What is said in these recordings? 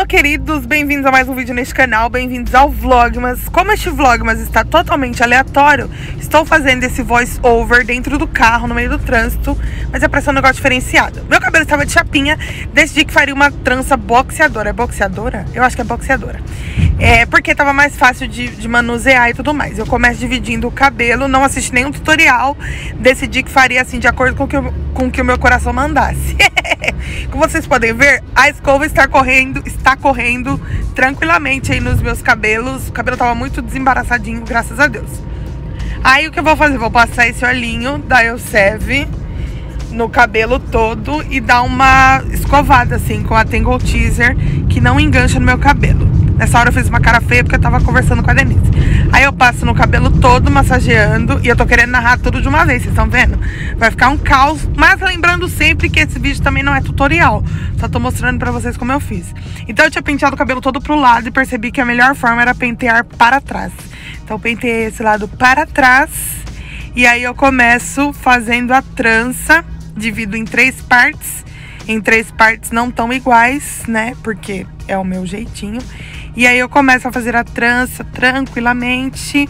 Alô, queridos, bem-vindos a mais um vídeo neste canal, bem-vindos ao Vlogmas. Como este Vlogmas está totalmente aleatório, estou fazendo esse voice over dentro do carro, no meio do trânsito, mas é pra ser um negócio diferenciado. Meu cabelo estava de chapinha, decidi que faria uma trança boxeadora. É boxeadora? Eu acho que é boxeadora. Porque tava mais fácil de manusear e tudo mais. Eu começo dividindo o cabelo, não assisti nenhum tutorial, decidi que faria assim de acordo com o que o meu coração mandasse. Como vocês podem ver, a escova está correndo tranquilamente aí nos meus cabelos. O cabelo tava muito desembaraçadinho, graças a Deus. Aí o que eu vou fazer? Vou passar esse olhinho da Elseve no cabelo todo e dar uma escovada assim com a Tangle Teezer, que não engancha no meu cabelo. Nessa hora eu fiz uma cara feia porque eu tava conversando com a Denise. Aí eu passo no cabelo todo, massageando. E eu tô querendo narrar tudo de uma vez, vocês estão vendo? Vai ficar um caos. Mas lembrando sempre que esse vídeo também não é tutorial. Só tô mostrando pra vocês como eu fiz. Então eu tinha penteado o cabelo todo pro lado e percebi que a melhor forma era pentear para trás. Então eu penteei esse lado para trás. E aí eu começo fazendo a trança. Divido em 3 partes. Em 3 partes não tão iguais, né? Porque é o meu jeitinho. E aí eu começo a fazer a trança tranquilamente.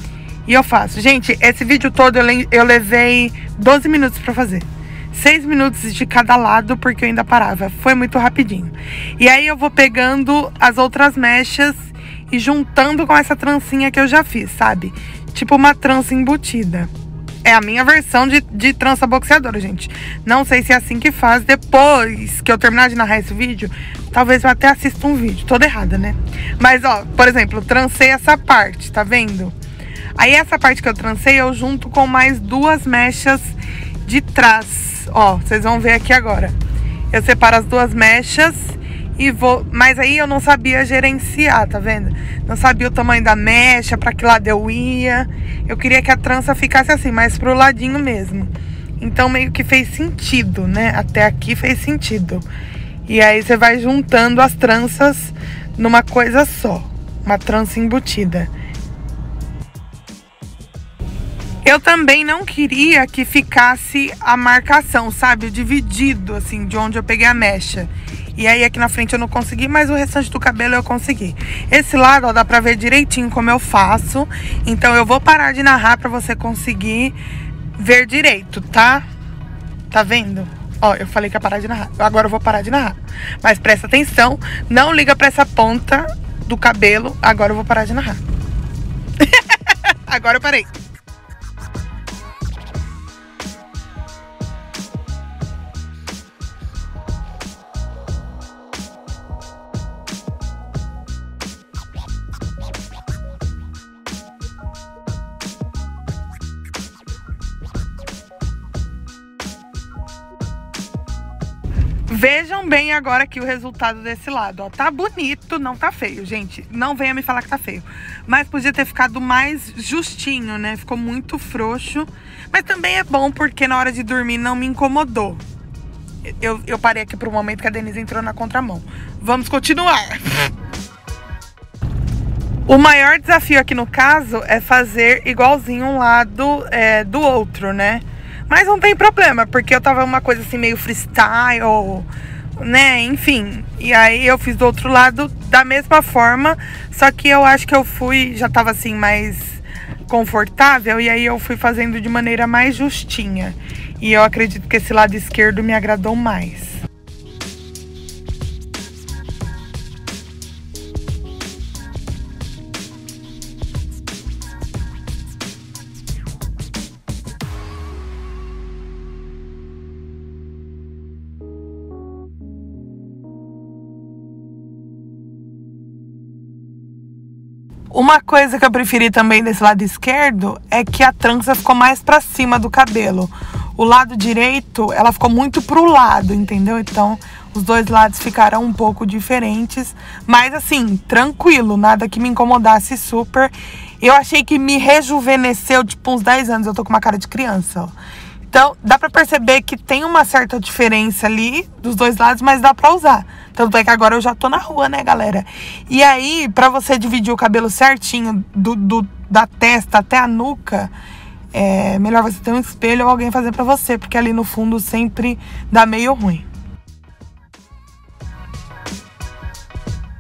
E eu faço. Gente, esse vídeo todo eu levei 12 minutos pra fazer. 6 minutos de cada lado, porque eu ainda parava. Foi muito rapidinho. E aí eu vou pegando as outras mechas e juntando com essa trancinha que eu já fiz, sabe? Tipo uma trança embutida. É a minha versão de trança boxeadora, gente. Não sei se é assim que faz. Depois que eu terminar de narrar esse vídeo, talvez eu até assista um vídeo. Toda errada, né? Mas, ó, por exemplo, eu trancei essa parte, tá vendo? Aí essa parte que eu trancei, eu junto com mais 2 mechas de trás. Ó, vocês vão ver aqui agora. Eu separo as 2 mechas e vou... Mas aí eu não sabia gerenciar, tá vendo? Não sabia o tamanho da mecha, pra que lado eu ia. Eu queria que a trança ficasse assim, mais pro ladinho mesmo. Então meio que fez sentido, né? Até aqui fez sentido. E aí você vai juntando as tranças numa coisa só. Uma trança embutida. Eu também não queria que ficasse a marcação, sabe? O dividido, assim, de onde eu peguei a mecha. E aí aqui na frente eu não consegui, mas o restante do cabelo eu consegui. Esse lado, ó, dá pra ver direitinho como eu faço. Então eu vou parar de narrar pra você conseguir ver direito, tá? Tá vendo? Ó, eu falei que ia parar de narrar. Agora eu vou parar de narrar. Mas presta atenção, não liga pra essa ponta do cabelo. Agora eu vou parar de narrar. Agora eu parei. Vejam bem agora aqui o resultado desse lado, ó. Tá bonito, não tá feio, gente. Não venha me falar que tá feio. Mas podia ter ficado mais justinho, né? Ficou muito frouxo. Mas também é bom porque na hora de dormir não me incomodou. Eu parei aqui pro momento que a Denise entrou na contramão. Vamos continuar. O maior desafio aqui no caso é fazer igualzinho um lado do outro, né? Mas não tem problema, porque eu tava uma coisa assim meio freestyle, né, enfim. E aí eu fiz do outro lado da mesma forma, só que eu acho que eu já tava assim mais confortável. E aí eu fui fazendo de maneira mais justinha. E eu acredito que esse lado esquerdo me agradou mais. Uma coisa que eu preferi também desse lado esquerdo é que a trança ficou mais pra cima do cabelo. O lado direito, ela ficou muito pro lado, entendeu? Então, os 2 lados ficaram um pouco diferentes. Mas assim, tranquilo, nada que me incomodasse super. Eu achei que me rejuvenesceu, tipo, uns 10 anos. Eu tô com uma cara de criança, ó. Então, dá pra perceber que tem uma certa diferença ali dos 2 lados, mas dá pra usar. Tanto é que agora eu já tô na rua, né, galera? E aí, pra você dividir o cabelo certinho, da testa até a nuca, é melhor você ter um espelho ou alguém fazer pra você, porque ali no fundo sempre dá meio ruim.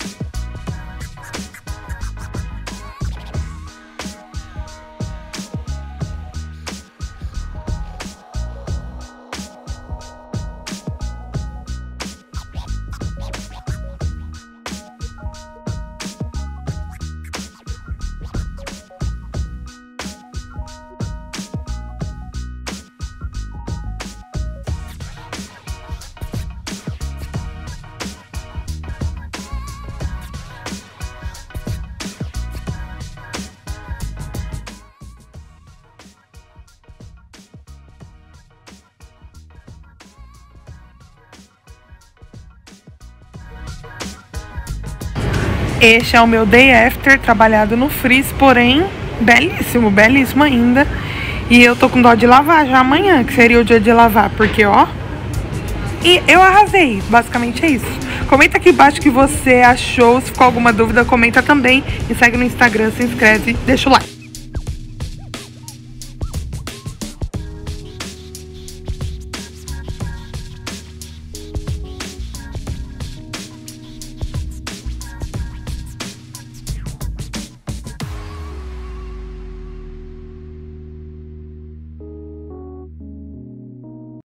Este é o meu day after, trabalhado no frizz, porém, belíssimo, belíssimo ainda. E eu tô com dó de lavar já amanhã, que seria o dia de lavar, porque ó... E eu arrasei, basicamente é isso. Comenta aqui embaixo o que você achou, se ficou alguma dúvida, comenta também. Me segue no Instagram, se inscreve, deixa o like.